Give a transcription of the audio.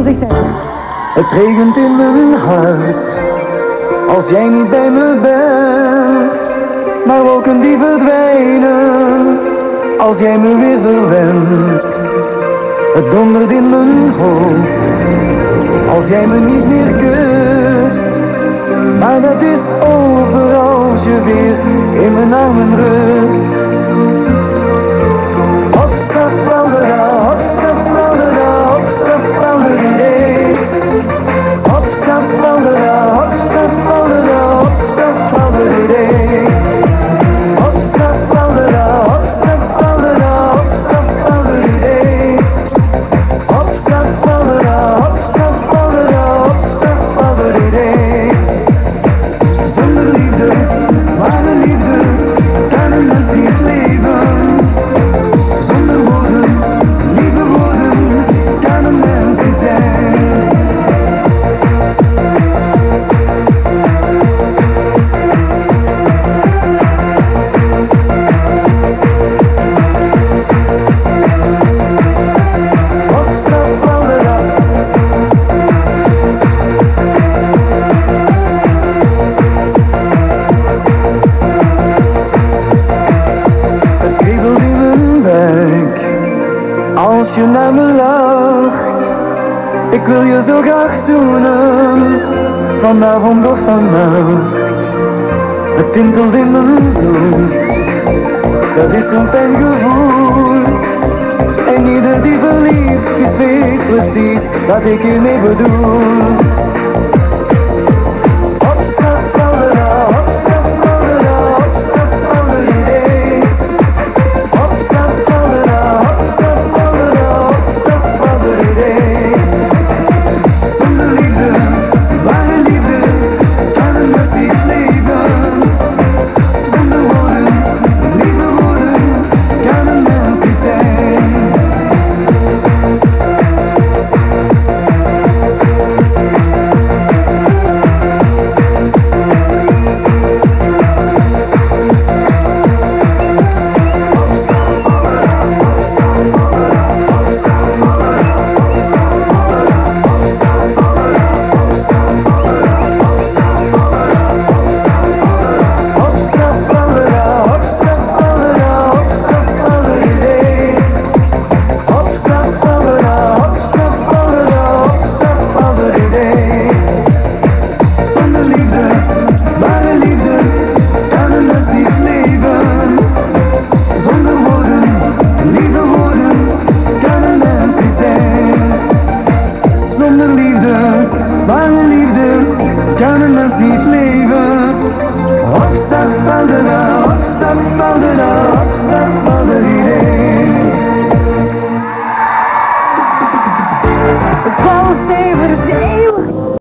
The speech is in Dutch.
zegt hij. Het regent in mijn hart, als jij niet bij me bent. Maar wolken die verdwijnen, als jij me weer verwendt. Het dondert in mijn hoofd, als jij me niet meer kust. Maar dat is over als je weer in mijn armen rust. Hopsa fladdera, hopsa fladdera, hopsa fladderee. Hopsa fladdera, hopsa fladdera, hopsa fladderee. Hopsa fladdera, hopsa fladdera, hopsa fladderee. Hopsa fladdera, hopsa fladdera, hopsa fladderee. Zonder liefde, ware liefde, kan een mens niet leven. Zonder woorden, lieve woorden, kan een mens niet zijn. Hopsa fladdera. Het kriebelt in mijn buik, als je naar me lacht. Ik wil je zo graag zoenen, vanavond of vannacht. Het tintelt in mijn bloed, dat is zo'n fijn gevoel. En ieder die verliefd is weet precies wat ik hiermee bedoel. Hopsa fladdera, hopsa fladdera, hopsa fladderee. Hopsa fladdera, hopsa fladdera, hopsa fladderee. Zonder liefde, ware liefde, kan een mens niet leven. Zonder woorden, lieve woorden, kan een mens niet zijn. Hopsa fladdera, hopsa fladdera, hopsa fladderee. Hopsa fladdera, hopsa fladdera, hopsa fladderee. Zonder liefde, ware liefde, kan een mens niet leven. Zonder woorden, lieve woorden, kan een mens niet zijn. Zonder liefde, ware liefde, kan een mens niet leven. Hopsa fladdera, hopsa fladdera, hopsa fladdera.